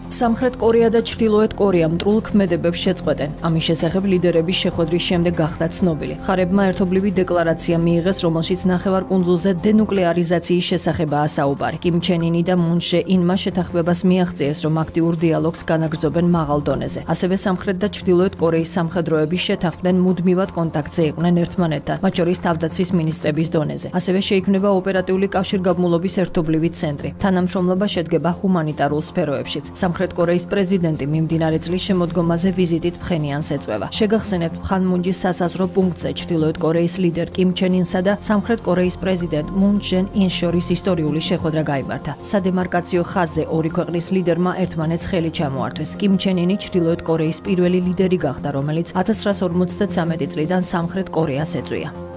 სამხრეთ კორეა და ჩრდილოეთ კორეა მტრულ ქმედებებს შეწყვეტენ. ამის შესახებ ლიდერების შეხვედრის შემდეგ გახდა ცნობილი. მხარეებმა ერთობლივი დეკლარაცია მიიღეს, რომელშიც ნახევარკუნძულზე დენუკლეარიზაციის შესახებაა საუბარი. კიმ ჩენ ინი და მუნ ჟე ინმა შეთანხმებას მიაღწიეს, რომ აქტიურ დიალოგს განაგრძობენ მაღალ დონეზე. ასევე სამხრეთ და ჩრდილოეთ კორეის სამხედროები შეთანხმდნენ მუდმივად კონტაქტზე იყვნენ ერთმანეთთან, მათ შორის თავდაცვის მინისტრების დონეზე. ასევე შეიქმნება ოპერატიული კავშირგაბმულობის ერთობლივი ცენტრი. თანამშრომლობა შედგება ჰუმანიტარულ სფეროებშიც. სამხრეთ კორეის პრეზიდენტი მიმდინარე წლის შემოდგომაზე ვიზიტით ფხენიანს ეწვევა. შეგახსენებთ, ხანმუნჯის სასაზღვრო პუნქტზე ჩრდილოეთ კორეის ლიდერ კიმ ჩენ ინსა და სამხრეთ კორეის პრეზიდენტ მუნ ჟე ინს შორის ისტორიული შეხვედრა გაიმართა. სადემარკაციო ხაზზე ორი ქვეყნის ლიდერმა ერთმანეთს ხელი ჩამოართვეს. კიმ ჩენ ინი ჩრდილოეთ კორეის პირველი ლიდერი გახდა, რომელიც 1953 წლიდან სამხრეთ კორეას ეწვია.